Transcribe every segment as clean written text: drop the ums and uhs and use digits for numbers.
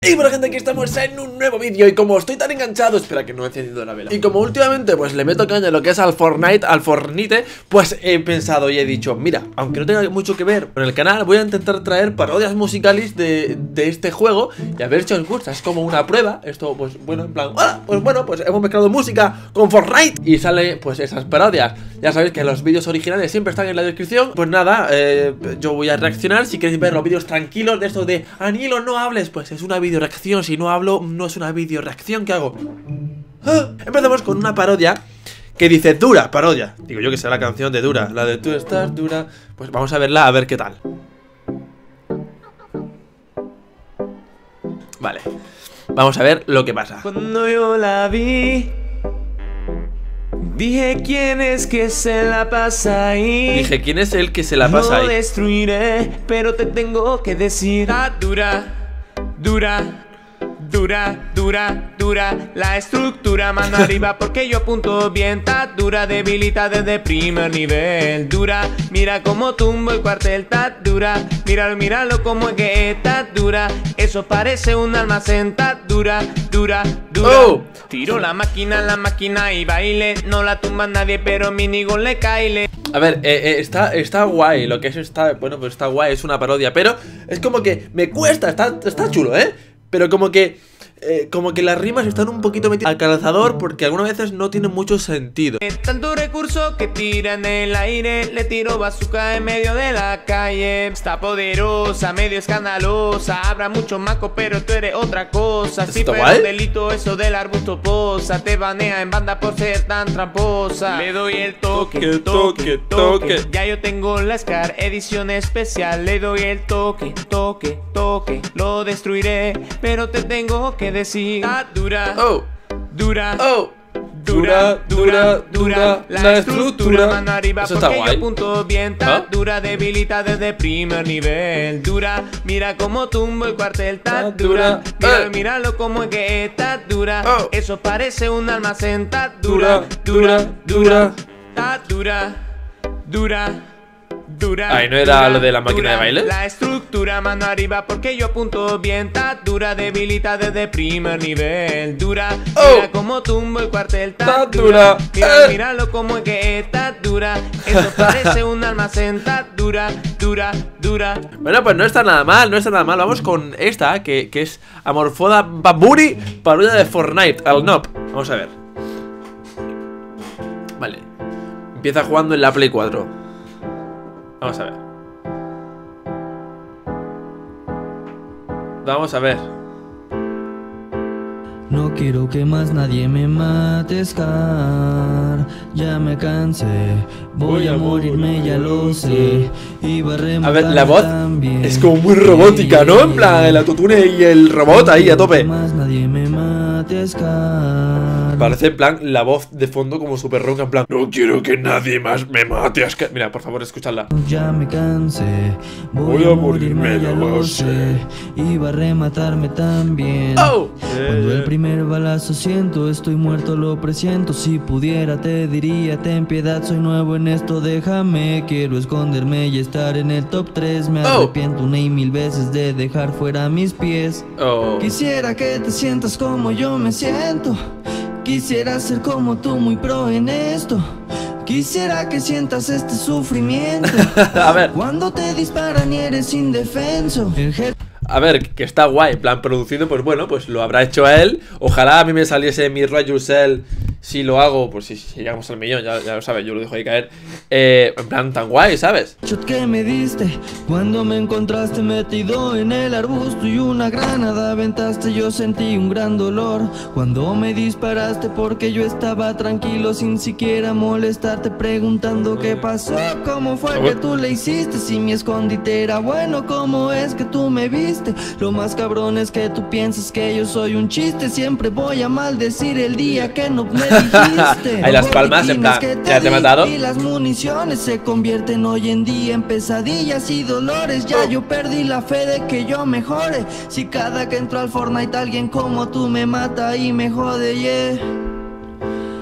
Y bueno, gente, aquí estamos en un nuevo vídeo. Y como estoy tan enganchado, espera que no he encendido la vela. Y como últimamente pues le meto caña a lo que es al Fortnite, pues he pensado y he dicho, mira, aunque no tenga mucho que ver con el canal, voy a intentar traer parodias musicales de este juego y a ver si os gusta. Es como una prueba. Esto pues bueno, en plan, ¡hola! Pues bueno, pues hemos mezclado música con Fortnite y sale pues esas parodias. Ya sabéis que los vídeos originales siempre están en la descripción. Pues nada, yo voy a reaccionar. Si queréis ver los vídeos tranquilos de esto de Anilo, no hables, pues es una video reacción. Si no hablo, no es una video reacción. ¿Qué hago? Empezamos con una parodia que dice Dura, parodia. Digo yo que será la canción de Dura, la de Tú estás dura. Pues vamos a verla, a ver qué tal. Vale, vamos a ver lo que pasa. Cuando yo la vi, dije quién es que se la pasa ahí. Dije quién es el que se la pasa ahí. Lo destruiré, pero te tengo que decir, está dura, dura. Dura, dura, dura, la estructura, mano arriba porque yo apunto bien. Está dura, debilita desde primer nivel. Dura, mira cómo tumbo el cuartel. Está dura, míralo, míralo como es que está dura. Eso parece un almacén. Está dura, dura, dura. Tiro la máquina y baile. No la tumba nadie, pero minigol le caile. A ver, está guay. Lo que es bueno, pues está guay, es una parodia. Pero es como que me cuesta, está chulo, pero como que las rimas están un poquito metidas al calzador porque algunas veces no tienen mucho sentido. Tanto recurso que tira en el aire, le tiro bazooka en medio de la calle. Está poderosa, medio escandalosa, habrá mucho maco pero tú eres otra cosa. Sí, pero un delito eso del arbusto posa, te banea en banda por ser tan tramposa. Le doy el toque, toque. Ya yo tengo la Scar edición especial. Le doy el toque, toque. Lo destruiré, pero te tengo que decir, ah, dura, dura, dura, la estructura, mano arriba. Eso porque yo apunto bien. Está dura, debilita desde primer nivel. Dura, mira cómo tumbo el cuartel. Está dura, míralo como es que está dura. Eso parece un almacén. Está dura, está dura. Ahí no era lo de la máquina de baile. La estructura, mano arriba porque yo apunto bien. Está dura, debilita desde primer nivel. Dura, mira como tumbo el cuartel. Está dura, míralo como es que está dura. Eso parece un almacén. Está dura. Bueno, pues no está nada mal, Vamos con esta, que es Amorfoda Baburi, parodia de Fortnite, al Nob. Vamos a ver. Vale. Empieza jugando en la Play 4. Vamos a ver. No quiero que más nadie me mate, Scar. Ya me cansé, voy a morirme, ya lo sé. A ver, la voz es como muy robótica, ¿no? En plan, el autotune y el robot ahí a tope. Más nadie me mate, Scar. Parece en plan la voz de fondo como súper ronca, en plan, no quiero que nadie más me mate, Scar. Mira, por favor, escuchadla. Ya me cansé, voy a morirme, ya lo sé. Iba a rematarme también. Cuando el primer balazo siento, estoy muerto, lo presiento. Si pudiera te diría, ten piedad, soy nuevo en esto, déjame. Quiero esconderme y estar en el top 3. Me arrepiento una y mil veces de dejar fuera mis pies. Quisiera que te sientas como yo me siento. Quisiera ser como tú, muy pro en esto. Quisiera que sientas este sufrimiento. A ver. Cuando te disparan y eres indefenso. A ver, que está guay, en plan producido, pues bueno, pues lo habrá hecho a él. Ojalá a mí me saliese mi Rayusel. Si lo hago, pues si llegamos al millón, ya lo sabes, yo lo dejo ahí caer. En plan tan guay, ¿sabes? Shot que me diste cuando me encontraste metido en el arbusto y una granada aventaste, yo sentí un gran dolor cuando me disparaste porque yo estaba tranquilo sin siquiera molestarte, preguntando qué pasó, cómo fue que tú le hiciste, si mi escondite era bueno, cómo es que tú me viste. Lo más cabrón es que tú piensas que yo soy un chiste, siempre voy a maldecir el día que no me dijiste. Hay las palmas, en plan, ya te he matado. Y las municiones se convierten hoy en día en pesadillas y dolores. Ya yo perdí la fe de que yo mejore. Si cada que entro al Fortnite alguien como tú me mata y me jode,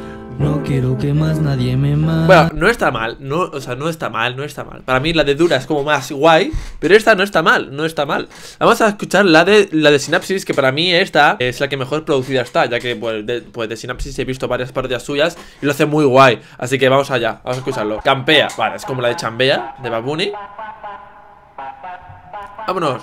No quiero que más nadie me mate. Bueno, no está mal, no, o sea, no está mal, no está mal. Para mí la de Dura es como más guay, pero esta no está mal, no está mal. Vamos a escuchar la de Synapsis, que para mí esta es la que mejor producida está, ya que pues de Synapsis he visto varias parodias suyas y lo hace muy guay. Así que vamos allá, vamos a escucharlo. Campea, vale, es como la de Chambea, de Bad Bunny. Vámonos.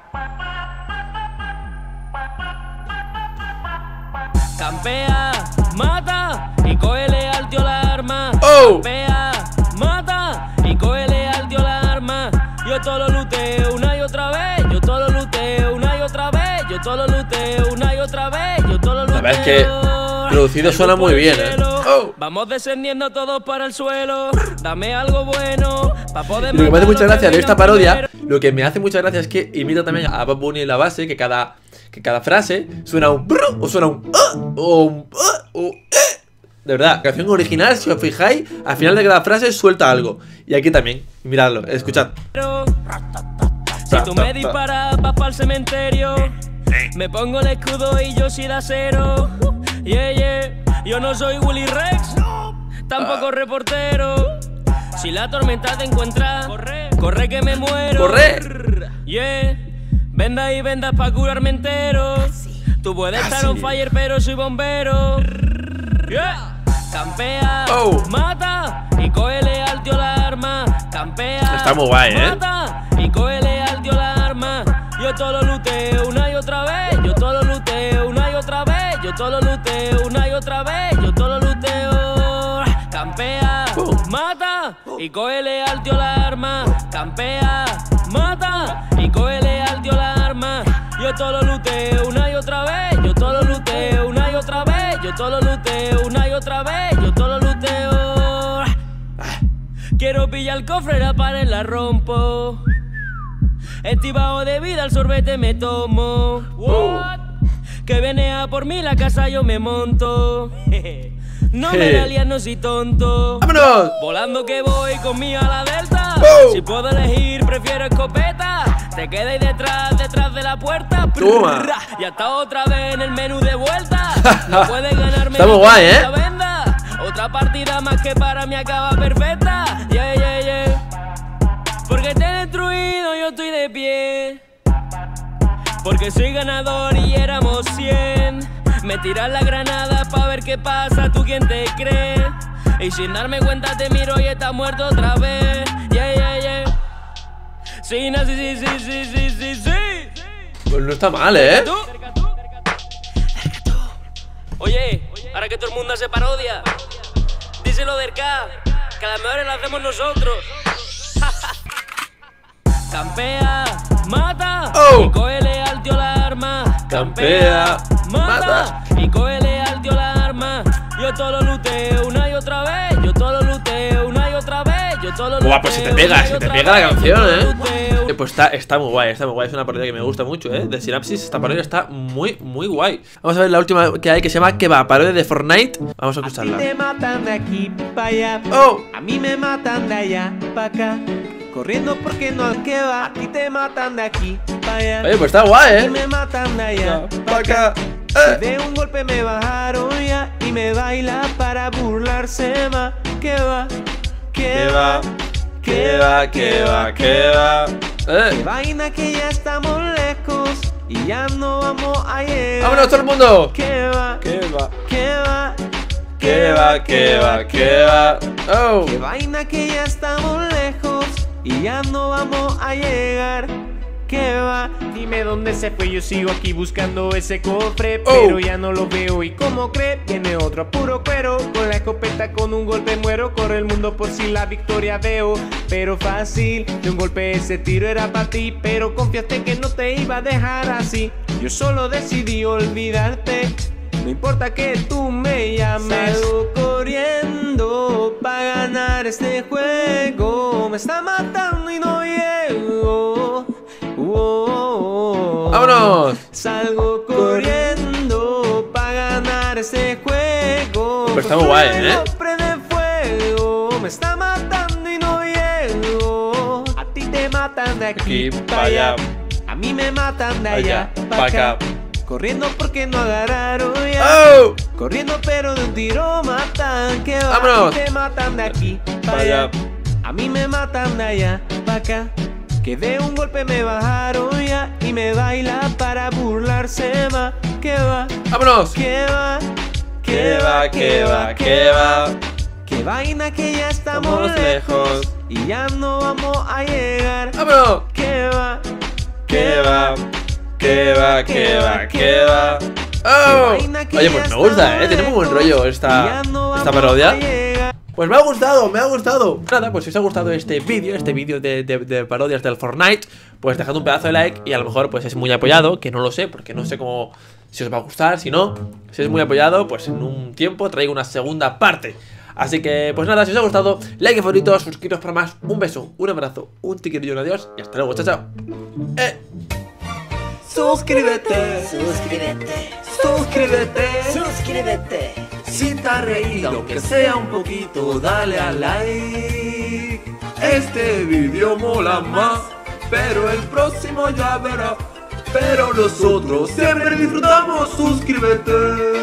Campea, mata y cógele al tío la arma. Oh. Campea, mata y cógele al tío la arma. Yo todo lo luteo una y otra vez. Yo todo lo luteo una y otra vez. Yo todo lo luteo una y otra vez. Yo todo lo luteo. La verdad es que producido suena muy bien, Oh. Vamos descendiendo todos para el suelo. Dame algo bueno para poder. Y lo que me hace mucha gracia de esta parodia, lo que me hace mucha gracia es que imita también a Bad Bunny en la base, que cada frase suena un brr, o suena un o un o de verdad, la canción original, si os fijáis, al final de cada frase suelta algo. Y aquí también, miradlo, escuchad. Si tú me disparas, vas para el cementerio. Me pongo el escudo y yo soy de acero. Yeah, yeah. Yo no soy Willy Rex, tampoco reportero. Si la tormenta te encuentra, corre que me muero. ¡Corre! Yeah. Vendas y vendas pa' curarme entero. Tú puedes estar on fire, pero soy bombero. Yeah. Campea, mata y cógele al tío la arma. Campea, está muy guay, mata y cógele al tío la arma. Yo todo lo luteo una y otra vez. Yo todo lo luteo una y otra vez. Yo todo lo luteo una y otra vez. Yo todo lo luteo. Campea, mata y cógele al tío la arma. Campea, mata y cógele al tío la arma. Yo todo lo luteo una y otra vez. Yo todo lo luteo una y otra vez. Yo todo lo luteo una y otra vez. Yo todo lo luteo. Quiero pillar el cofre, la pared la rompo. Estivado de vida, el sorbete me tomo. What? Que viene a por mí la casa yo me monto. No me la lías, no soy tonto. ¡Vámonos! Volando que voy con mi ala delta. Si puedo elegir, prefiero escopeta. Te quedáis detrás de la puerta. Toma. Y hasta otra vez en el menú de vuelta. No puedes ganarme. Está muy guay, la venda. Otra partida más que para mí acaba perfecta. Yeah, yeah, yeah. Porque te he destruido, yo estoy de pie. Porque soy ganador y éramos 100. Me tiras la granada pa' ver qué pasa, ¿tú quién te crees? Y sin darme cuenta te miro y estás muerto otra vez. Yeah, yeah, yeah. Sí, no, sí. Pues no está mal, Cerca tú. Oye, ahora que todo el mundo hace parodia, díselo del K, que a las mejores lo hacemos nosotros. Campea, mata y cógele al tío la arma. Campea, mata y cógele al tío la arma. Yo todo lo luteo una y otra vez. Yo todo lo luteo una y otra vez. Yo todo lo luteo. Buah, pues se te pega la canción, Pues está muy guay, es una parodia que me gusta mucho, de Synapsis. Esta parodia está muy, muy guay. Vamos a ver la última que hay, que se llama Que va, parodia de Fortnite. Vamos a escucharla. A ti te matan de aquí para allá. A mí me matan de allá para acá. Corriendo porque no al que va. A ti te matan de aquí para allá. Oye, pues está guay, A mí me matan de allá para acá. De un golpe me bajaron ya y me baila para burlarse más. ¿Qué va? ¿Qué va? ¿Qué va? ¿Qué va? ¿Qué va? Qué vaina que ya estamos lejos y ya no vamos a llegar. ¡Vámonos todo el mundo! ¿Qué va? ¿Qué va? ¿Qué va? ¿Qué va? ¿Qué va? ¿Qué va? ¡Oh! Qué vaina que ya estamos lejos y ya no vamos a llegar. ¿Qué va? Dime dónde se fue, yo sigo aquí buscando ese cofre, pero ya no lo veo y como cree, viene otro a puro cuero. Con la escopeta con un golpe muero, corre el mundo por si la victoria veo. Pero fácil, de un golpe ese tiro era para ti, pero confiaste que no te iba a dejar así. Yo solo decidí olvidarte, no importa que tú me llames. Salgo corriendo pa' ganar este juego, me está matando y no llego. ¡Vámonos! Salgo corriendo pa' ganar este juego. Pero está muy guay, Prende fuego, me está matando y no llego. A ti te matan de aquí para allá. A mí me matan de allá para acá. corriendo porque no agarraron ya. ¡Oh! Corriendo pero de un tiro matan. Que va, ¡Vámonos! te matan de aquí para allá. A mí me matan de allá para acá. Que de un golpe me bajaron ya. Y me baila para burlarse más. Que va, ¡Vámonos! que va, Que va, que va, que va. que vaina que ya estamos lejos. Y ya no vamos a llegar. ¡Vámonos! Que va, Que va, que va, que va, que va. ¡Oh! Oye, pues me gusta, tiene muy buen rollo esta parodia. Pues me ha gustado, me ha gustado. Nada, pues si os ha gustado este vídeo de parodias del Fortnite, pues dejad un pedazo de like y a lo mejor pues es muy apoyado, que no lo sé, porque no sé cómo, si os va a gustar, si no, si es muy apoyado, pues en un tiempo traigo una segunda parte. Así que, pues nada, si os ha gustado, like y favoritos, suscribiros para más. Un beso, un abrazo, un tiquillo y un adiós y hasta luego, chao, chao. Suscríbete, Suscríbete, suscríbete, suscríbete. Si te has reído, aunque sea un poquito, dale a like. Este vídeo mola más, pero el próximo ya verás. Pero nosotros siempre disfrutamos, suscríbete.